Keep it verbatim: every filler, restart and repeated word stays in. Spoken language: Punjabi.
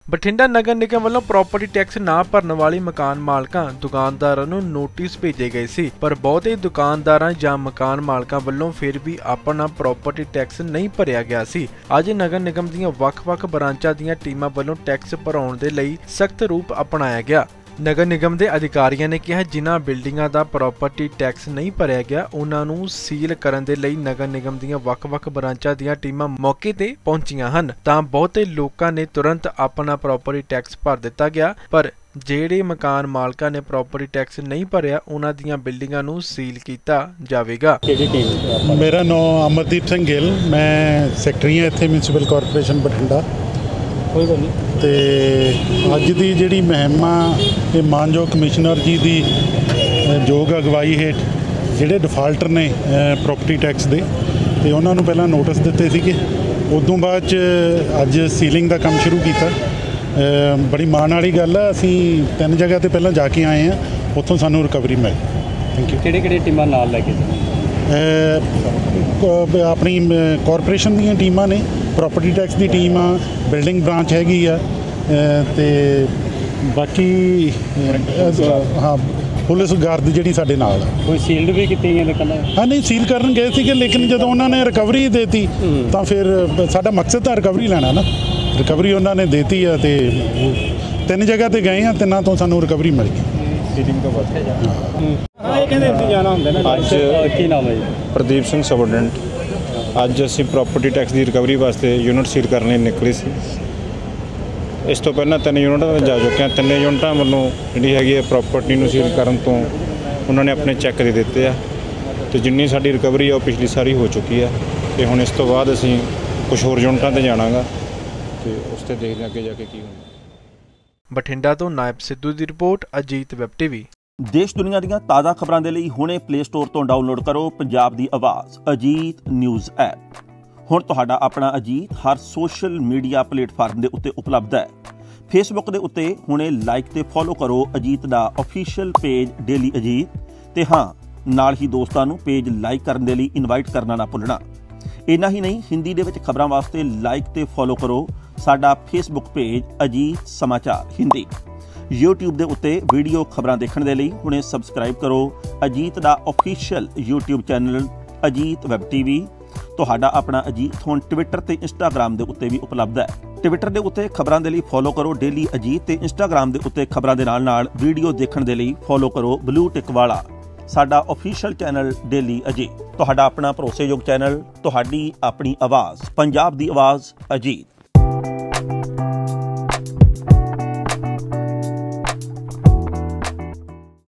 ਬਠਿੰਡਾ ਨਗਰ ਨਿਗਮ ਵੱਲੋਂ ਪ੍ਰੋਪਰਟੀ ਟੈਕਸ ਨਾ ਭਰਨ ਵਾਲੀ ਮਕਾਨ ਮਾਲਕਾਂ ਦੁਕਾਨਦਾਰਾਂ ਨੂੰ ਨੋਟਿਸ ਭੇਜੇ ਗਏ ਸੀ, ਪਰ ਬਹੁਤੇ ਦੁਕਾਨਦਾਰਾਂ ਜਾਂ ਮਕਾਨ ਮਾਲਕਾਂ ਵੱਲੋਂ ਫਿਰ ਵੀ ਆਪਣਾ ਪ੍ਰੋਪਰਟੀ ਟੈਕਸ ਨਹੀਂ ਭਰਿਆ ਗਿਆ ਸੀ। ਅੱਜ ਨਗਰ ਨਿਗਮ ਦੀਆਂ ਵੱਖ-ਵੱਖ ਬ੍ਰਾਂਚਾਂ ਦੀਆਂ ਟੀਮਾਂ ਵੱਲੋਂ ਟੈਕਸ ਭਰਾਉਣ ਦੇ ਲਈ ਸਖਤ ਰੂਪ ਅਪਣਾਇਆ ਗਿਆ। ਨਗਰ ਨਿਗਮ ਦੇ ਅਧਿਕਾਰੀਆਂ ਨੇ ਕਿਹਾ ਜਿਨ੍ਹਾਂ ਬਿਲਡਿੰਗਾਂ ਦਾ ਪ੍ਰੋਪਰਟੀ ਟੈਕਸ ਨਹੀਂ ਭਰਿਆ ਗਿਆ ਉਹਨਾਂ ਨੂੰ ਸੀਲ ਕਰਨ ਦੇ ਲਈ ਨਗਰ ਨਿਗਮ ਦੀਆਂ ਵੱਖ-ਵੱਖ ਬ੍ਰਾਂਚਾਂ ਦੀਆਂ ਟੀਮਾਂ ਮੌਕੇ ਤੇ ਪਹੁੰਚੀਆਂ ਹਨ ਤਾਂ ਬਹੁਤੇ ਲੋਕਾਂ ਨੇ ਤੁਰੰਤ ਆਪਣਾ ਪ੍ਰੋਪਰਟੀ ਟੈਕਸ ਭਰ ਦਿੱਤਾ ਗਿਆ, ਪਰ ਜਿਹੜੇ ਮਕਾਨ ਮਾਲਕਾਂ ਨੇ ਪ੍ਰੋਪਰਟੀ ਟੈਕਸ ਨਹੀਂ ਭਰਿਆ ਉਹਨਾਂ ਦੀਆਂ ਬਿਲਡਿੰਗਾਂ ਨੂੰ ਸੀਲ ਕੀਤਾ ਜਾਵੇਗਾ। ਮੇਰਾ ਨਾਮ ਅਮਰਦੀਪ ਸਿੰਘ ਗਿੱਲ, ਮੈਂ ਸੈਕਟਰੀ ਹਾਂ ਇੱਥੇ ਮਿਊਨਿਸਪਲ ਕਾਰਪੋਰੇਸ਼ਨ ਬਠਿੰਡਾ। ਕੋਈ ਗੱਲ ਨਹੀਂ ਤੇ ਅੱਜ ਦੀ ਜਿਹੜੀ ਮੁਹਿੰਮ ਆ ਇਹ ਮਾਨਯੋਗ ਕਮਿਸ਼ਨਰ ਜੀ ਦੀ ਯੋਗ ਅਗਵਾਈ ਹੇਠ ਜਿਹੜੇ ਡਿਫਾਲਟਰ ਨੇ ਪ੍ਰੋਪਰਟੀ ਟੈਕਸ ਦੇ ਤੇ ਉਹਨਾਂ ਨੂੰ ਪਹਿਲਾਂ ਨੋਟਿਸ ਦਿੱਤੇ ਸੀਗੇ, ਉਦੋਂ ਬਾਅਦ 'ਚ ਅੱਜ ਸੀਲਿੰਗ ਦਾ ਕੰਮ ਸ਼ੁਰੂ ਕੀਤਾ। ਬੜੀ ਮਾਣ ਵਾਲੀ ਗੱਲ ਆ, ਅਸੀਂ ਤਿੰਨ ਜਗ੍ਹਾ ਤੇ ਪਹਿਲਾਂ ਜਾ ਕੇ ਆਏ ਹਾਂ, ਉੱਥੋਂ ਸਾਨੂੰ ਰਿਕਵਰੀ ਮਿਲੀ। Thank you. ਕਿਹੜੇ ਕਿਹੜੇ ਟੀਮਾਂ ਨਾਲ ਲੈ ਕੇ ਆਪਣੀ ਕਾਰਪੋਰੇਸ਼ਨ ਦੀਆਂ ਟੀਮਾਂ ਨੇ, ਪ੍ਰੋਪਰਟੀ ਟੈਕਸ ਦੀ ਟੀਮ ਆ, ਬਿਲਡਿੰਗ ਬ੍ਰਾਂਚ ਹੈਗੀ ਆ ਤੇ ਬਾਕੀ ਹਾਂ ਪੁਲਿਸ ਗਾਰਡ ਜਿਹੜੀ ਸਾਡੇ ਨਾਲ ਆ। ਕੋਈ ਸੀਲਡ ਵੀ ਕੀਤੀ ਗਈਆਂ ਦੁਕਾਨਾਂ? ਹਾਂ ਨਹੀਂ, ਸੀਲ ਕਰਨ ਗਏ ਸੀਗੇ, ਲੇਕਿਨ ਜਦੋਂ ਉਹਨਾਂ ਨੇ ਰਿਕਵਰੀ ਦੇਤੀ ਤਾਂ ਫਿਰ ਸਾਡਾ ਮਕਸਦ ਤਾਂ ਰਿਕਵਰੀ ਲੈਣਾ ਨਾ, ਰਿਕਵਰੀ ਉਹਨਾਂ ਨੇ ਦੇਤੀ ਆ ਤੇ ਤਿੰਨ ਜਗ੍ਹਾ ਤੇ ਗਏ ਆ, ਤਿੰਨਾਂ ਤੋਂ ਸਾਨੂੰ ਰਿਕਵਰੀ ਮਿਲ ਗਈ। ਸੀਲਿੰਗ ਤੋਂ ਬਾਅਦ ਹਾਂ ਇਹ ਕਹਿੰਦੇ ਇੱਥੇ ਜਾਣਾ ਹੁੰਦਾ ਨਾ। ਅੱਜ ਕੀ ਨਾਮ ਹੈ ਜੀ? ਪ੍ਰਦੀਪ ਸਿੰਘ ਸਬੋਰਡੀਨੇਟ। ਅੱਜ ਅਸੀਂ ਪ੍ਰੋਪਰਟੀ ਟੈਕਸ ਦੀ ਰਿਕਵਰੀ ਵਾਸਤੇ ਯੂਨਿਟ ਸੀਲ ਕਰਨ ਲਈ ਨਿਕਲੇ ਸੀ। ਇਸ ਤੋਂ ਪਹਿਲਾਂ ਤਿੰਨ ਯੂਨਿਟਾਂ 'ਤੇ ਜਾ ਚੁੱਕੇ ਹਾਂ। ਤਿੰਨ ਯੂਨਿਟਾਂ ਵੱਲੋਂ ਜਿਹੜੀ ਹੈਗੀ ਹੈ ਪ੍ਰੋਪਰਟੀ ਨੂੰ ਸੀਲ ਕਰਨ ਤੋਂ ਉਹਨਾਂ ਨੇ ਆਪਣੇ ਚੈੱਕ ਦੇ ਦਿੱਤੇ ਆ ਅਤੇ ਜਿੰਨੀ ਸਾਡੀ ਰਿਕਵਰੀ ਆ ਉਹ ਪਿਛਲੀ ਸਾਰੀ ਹੋ ਚੁੱਕੀ ਆ ਅਤੇ ਹੁਣ ਇਸ ਤੋਂ ਬਾਅਦ ਅਸੀਂ ਕੁਛ ਹੋਰ ਯੂਨਿਟਾਂ 'ਤੇ ਜਾਣਾ ਗਾ ਅਤੇ ਉਸ 'ਤੇ ਦੇਖਦੇ ਹਾਂ ਅੱਗੇ ਜਾ ਕੇ ਕੀ ਹੁੰਦਾ। ਬਠਿੰਡਾ ਤੋਂ ਨਾਇਬ ਸਿੱਧੂ ਦੀ ਰਿਪੋਰਟ, ਅਜੀਤ ਵੈਬ ਟੀਵੀ। ਦੇਸ਼ ਦੁਨੀਆ ਦੀਆਂ ਤਾਜ਼ਾ ਖਬਰਾਂ ਦੇ ਲਈ ਹੁਣੇ ਪਲੇ ਸਟੋਰ ਤੋਂ ਡਾਊਨਲੋਡ ਕਰੋ ਪੰਜਾਬ ਦੀ ਆਵਾਜ਼ ਅਜੀਤ ਨਿਊਜ਼ ਐਪ। ਹੁਣ ਤੁਹਾਡਾ ਆਪਣਾ ਅਜੀਤ ਹਰ ਸੋਸ਼ਲ ਮੀਡੀਆ ਪਲੇਟਫਾਰਮ ਦੇ ਉੱਤੇ ਉਪਲਬਧ ਹੈ। ਫੇਸਬੁੱਕ ਦੇ ਉੱਤੇ ਹੁਣੇ ਲਾਈਕ ਤੇ ਫੋਲੋ ਕਰੋ ਅਜੀਤ ਦਾ ਅਫੀਸ਼ੀਅਲ ਪੇਜ ਡੇਲੀ ਅਜੀਤ, ਤੇ ਹਾਂ ਨਾਲ ਹੀ ਦੋਸਤਾਂ ਨੂੰ ਪੇਜ ਲਾਈਕ ਕਰਨ ਦੇ ਲਈ ਇਨਵਾਈਟ ਕਰਨਾ ਨਾ ਭੁੱਲਣਾ। ਇੰਨਾ ਹੀ ਨਹੀਂ, ਹਿੰਦੀ ਦੇ ਵਿੱਚ ਖਬਰਾਂ ਵਾਸਤੇ ਲਾਈਕ ਤੇ ਫੋਲੋ ਕਰੋ ਸਾਡਾ ਫੇਸਬੁੱਕ ਪੇਜ ਅਜੀਤ ਸਮਾਚਾਰ ਹਿੰਦੀ। YouTube ਦੇ ਉੱਤੇ ਵੀਡੀਓ ਖਬਰਾਂ ਦੇਖਣ ਦੇ ਲਈ ਹੁਣੇ ਸਬਸਕ੍ਰਾਈਬ ਕਰੋ ਅਜੀਤ ਦਾ official YouTube channel Ajit web TV. ਤੁਹਾਡਾ ਆਪਣਾ ਅਜੀਤ ਹੁਣ ਟਵਿੱਟਰ ਤੇ ਇੰਸਟਾਗ੍ਰਾਮ ਦੇ ਉੱਤੇ ਵੀ ਉਪਲਬਧ ਹੈ। ਟਵਿੱਟਰ ਦੇ ਉੱਤੇ ਖਬਰਾਂ ਦੇ ਲਈ ਫੋਲੋ ਕਰੋ ਡੇਲੀ ਅਜੀਤ ਤੇ ਇੰਸਟਾਗ੍ਰਾਮ ਦੇ ਉੱਤੇ ਖਬਰਾਂ ਦੇ ਨਾਲ ਨਾਲ ਵੀਡੀਓ ਦੇਖਣ ਦੇ ਲਈ ਫੋਲੋ ਕਰੋ ਬਲੂ ਟਿਕ ਵਾਲਾ ਸਾਡਾ ਅਫੀਸ਼ੀਅਲ ਚੈਨਲ ਡੇਲੀ ਅਜੀਤ। ਤੁਹਾਡਾ ਆਪਣਾ ਭਰੋਸੇਯੋਗ ਚੈਨਲ, ਤੁਹਾਡੀ ਆਪਣੀ ਆਵਾਜ਼, ਪੰਜਾਬ ਦੀ ਆਵਾਜ਼ ਅਜੀਤ।